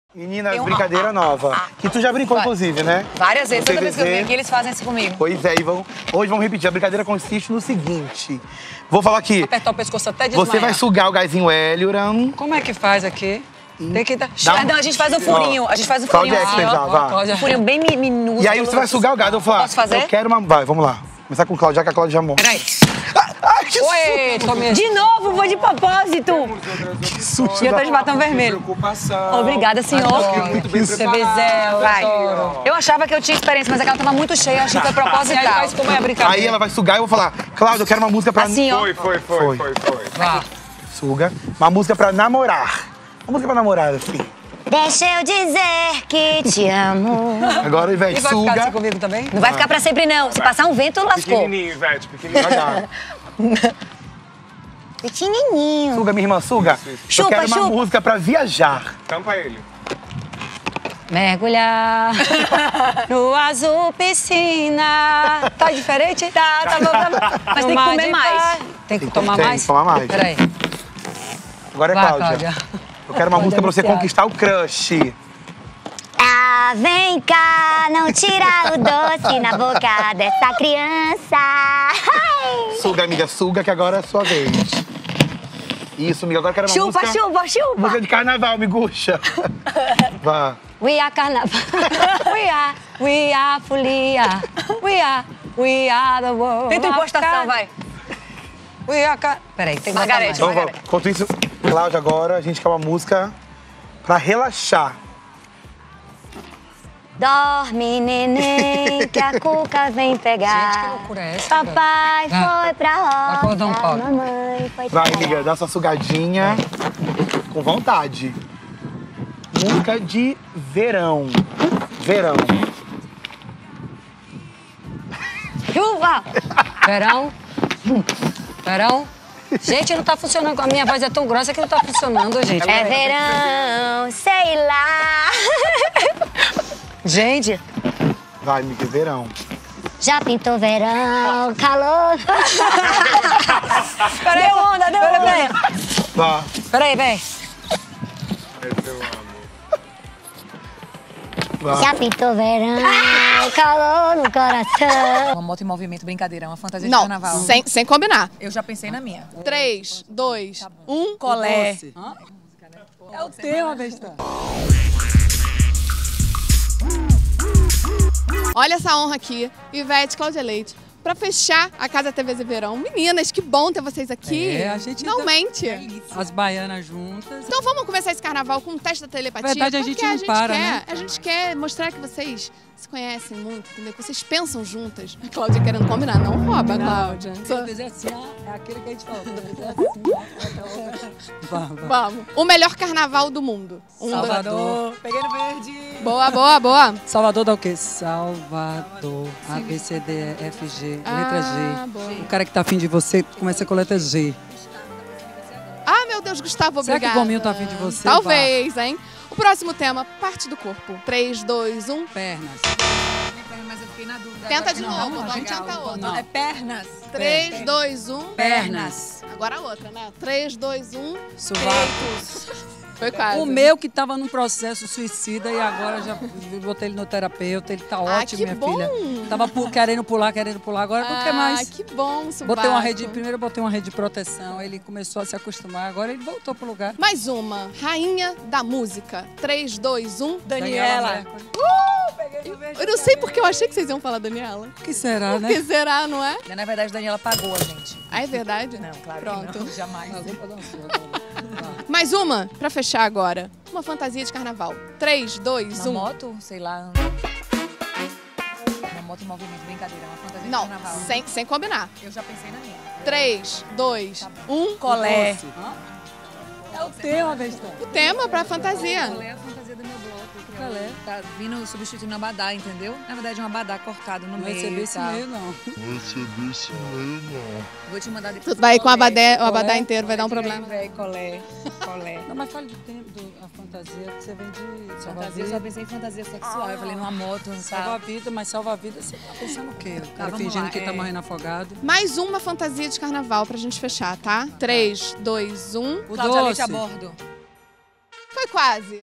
Meninas, brincadeira nova. Que tu já brincou, inclusive, né? Várias vezes. Toda vez que eu venho aqui, eles fazem isso comigo. Pois é, hoje vamos repetir. A brincadeira consiste no seguinte. Vou falar aqui. Apertar o pescoço até desmaiar. Você vai sugar o gásinho Hélio. Como é que faz aqui? Tem que dar... Não, a gente faz um furinho. A gente faz um furinho. Cláudia, Um furinho bem minúsculo. E aí você vai sugar o gado. Eu vou falar. Posso fazer? Eu quero uma... Vai, vamos lá. Começar com Cláudia, já que a Cláudia já morre. Peraí. Ai, que Oi, susto. De novo, vou de propósito. Que susto. E eu tô de batom vermelho. Obrigada, senhor. Vai. Eu achava que eu tinha experiência, mas aquela tava muito cheia. Eu achei que foi proposital. Faz como é a brincadeira. Aí ela vai sugar e eu vou falar. Cláudia, eu quero uma música pra... Assim, ó. Foi. Vá. Suga. Uma música pra namorar. Uma música pra namorar, assim. Deixa eu dizer que te amo. Agora, Ivete, E vai ficar suga. assim comigo também? Não vai ficar pra sempre, não. Se passar um vento, lascou. Pequenininho, Ivete, pequenininho. Devagar. Pequenininho. Suga, minha irmã, suga. Chupa, eu quero uma chupa. música pra viajar. Tampa ele. Mergulhar no azul piscina. Tá diferente? Tá bom. Mas tem que comer mais. Tem que tomar Tem, mais? tomar mais. Peraí. Agora é Vai, Cláudia. Cláudia. Eu quero uma música pra você conquistar o crush. Ah, vem cá, não tira o doce na boca dessa criança. Ai. Suga, amiga, suga, que agora é a sua vez. Isso, amiga, agora eu quero uma Chupa, música... chupa, chupa. Música de carnaval, miguxa. Vá. We are carnaval. We are folia. We are the world. Tenta impostação, vai. Peraí, tem que botar mais. Então, vamos. Enquanto isso, Cláudia, agora a gente quer uma música pra relaxar. Dorme, neném, que a cuca vem pegar. Gente, que loucura é essa, Papai foi pra roça, Acordou um pouco. mamãe foi Vai, trabalhar. amiga, dá sua sugadinha com vontade. Música de verão. Verão. Chuva! Verão. Verão. Gente, não tá funcionando. A minha voz é tão grossa que não tá funcionando, gente. É verão, sei lá. Gente. Vai, amiga, verão. Já pintou verão, calor. Peraí, Deu onda, deu onda. Vá. Peraí, vem. Esse eu amo. Vá. Já pintou verão, calor no coração. Uma moto em movimento, brincadeira, uma fantasia de Não, carnaval. sem combinar. Eu já pensei na minha. 3, 2, 1. Colé. É o tema, besta. Olha essa honra aqui, Ivete, Cláudia Leite. Pra fechar a Casa TVZ Verão. Meninas, que bom ter vocês aqui. É, a gente Finalmente. As baianas juntas. Então vamos começar esse carnaval com um teste da telepatia. Na verdade, a porque gente não para, quer, né? A gente quer mostrar que vocês se conhecem muito, entendeu? Que vocês pensam juntas. A Cláudia querendo combinar, não rouba, Cláudia. Se eu fizer assim, ó, é aquele que a gente falou. Se eu fizer assim, ó, vamos. Vamos. O melhor carnaval do mundo. Salvador. Peguei no verde. Boa, boa, boa. Salvador dá o quê? Salvador. A, B, C, D, E, F, G. Letra G. Boa. O cara que tá afim de você começa com a letra G. Ah, meu Deus, Gustavo, Será obrigada. que o Gominho tá afim de você? Talvez, hein? O próximo tema, parte do corpo. 3, 2, 1. Pernas. Mas eu fiquei na dúvida. Tenta de Não, novo, não, vamos legal, tentar outra. não. É pernas. 3, 2, 1. Pernas. Agora a outra, né? 3, 2, 1. Sovaco. Foi quase. O meu que tava num processo suicida e agora já botei ele no terapeuta. Ele tá ótimo, que minha bom. filha. Tava querendo pular. Agora não quer mais. Que bom, Subaco. Botei uma rede, primeiro eu botei uma rede de proteção, ele começou a se acostumar, agora ele voltou pro lugar. Mais uma. Rainha da música. 3, 2, 1. Daniela. Eu não sei porque eu achei que vocês iam falar Daniela. O que será, Por né? que será, não é? Na verdade, Daniela pagou a gente. Ah, é verdade? Não, claro Pronto. que não. Jamais. Mais uma, pra fechar agora. Uma fantasia de carnaval. 3, 2, Uma 1. moto, sei lá. Uma moto em movimento, brincadeira, uma fantasia de Não, carnaval. sem combinar. Eu já pensei na minha. 3, 2, 1. Colé. É o tema, besta. O tema pra fantasia. Colé é a fantasia do meu bloco. Colé. Tá vindo substituindo um abadá, entendeu? Na verdade, é um abadá cortado no Não meio. recebi esse tá? meio, não. Vou te mandar depois. Tu vai com o abadá Colé. inteiro, vai dar um problema. Colé. Não, mas fala do tempo, a fantasia que você vem de Fantasia, eu salva-vida. só pensei em fantasia sexual. Eu falei numa moto, sabe? Salva-vida, mas salva-vida, você tá pensando o quê? O cara vamos fingindo lá, que tá morrendo afogado. Mais uma fantasia de carnaval pra gente fechar, tá? 3, 2, 1. O Cláudia Leite doce. a bordo. Foi quase.